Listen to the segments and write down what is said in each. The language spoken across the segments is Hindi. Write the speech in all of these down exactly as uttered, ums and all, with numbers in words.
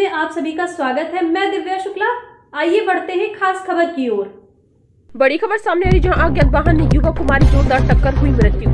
में आप सभी का स्वागत है। मैं दिव्या शुक्ला। आइए बढ़ते हैं खास खबर की ओर। बड़ी खबर सामने आ रही, जहां अज्ञात वाहन ने युवक को मारी, जोरदार टक्कर, हुई मृत्यु।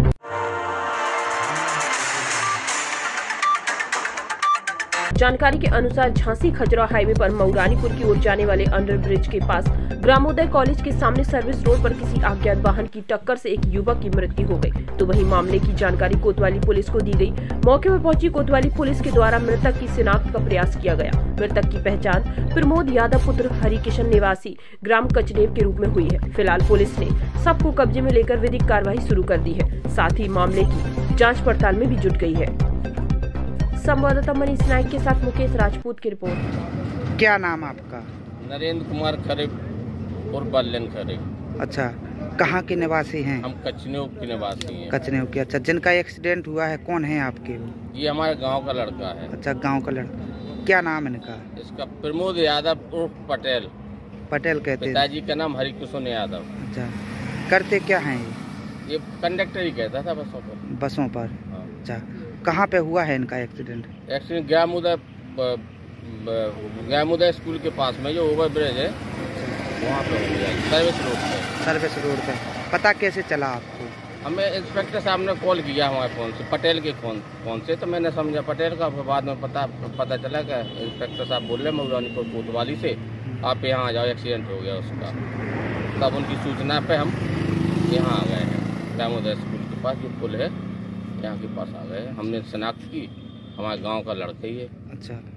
जानकारी के अनुसार झांसी खजुराहो हाईवे पर मऊरानीपुर की ओर जाने वाले अंडर ब्रिज के पास ग्रामोदय कॉलेज के सामने सर्विस रोड पर किसी अज्ञात वाहन की टक्कर से एक युवक की मृत्यु हो गई। तो वहीं मामले की जानकारी कोतवाली पुलिस को दी गई। मौके पर पहुंची कोतवाली पुलिस के द्वारा मृतक की शिनाख्त का प्रयास किया गया। मृतक की पहचान प्रमोद यादव पुत्र हरिकिशन निवासी ग्राम कचनेव के रूप में हुई है। फिलहाल पुलिस ने सबको कब्जे में लेकर विधिक कार्रवाई शुरू कर दी है। साथ ही मामले की जाँच पड़ताल में भी जुट गई है। संवाददाता मनीष नायक के साथ मुकेश राजपूत की रिपोर्ट। क्या नाम आपका? नरेंद्र कुमार खरे और बल्लन खरे। अच्छा, कहाँ के निवासी हैं? हम कचनेव के निवासी हैं। कचनेव के। अच्छा, जिनका एक्सीडेंट हुआ है कौन है आपके? ये हमारे गांव का लड़का है। अच्छा, गांव का लड़का। क्या नाम इनका? इसका प्रमोद यादव उर्फ पटेल। पटेल कहते हैं। पिताजी का नाम हरिकिशन यादव। अच्छा, करते क्या हैं ये? ये कंडक्टर ही कहता था बसों पर। बसों पर। अच्छा, कहाँ पे हुआ है इनका accident? Accident Gramoday Gramoday school के पास में जो ओवर ब्रिज है वहाँ पे हो गया, सर्विस रोड पे। सर्विस रोड पे। पता कैसे चला आपको? हमें इंस्पेक्टर साहब ने कॉल किया हमारे फ़ोन से, पटेल के फ़ोन फ़ोन से, तो मैंने समझा पटेल का। बाद में पता पता चला कि इंस्पेक्टर साहब बोल रहे मऊरानीपुर कोतवाली से, आप यहाँ आ जाओ, एक्सीडेंट हो गया उसका। तब उनकी सूचना पे हम यहाँ आ गए हैं, ग्रामोदय स्कूल के पास जो पुल है यहाँ के पास आ गए। हमने शनाख्त की, हमारे गांव का लड़का ही है। अच्छा।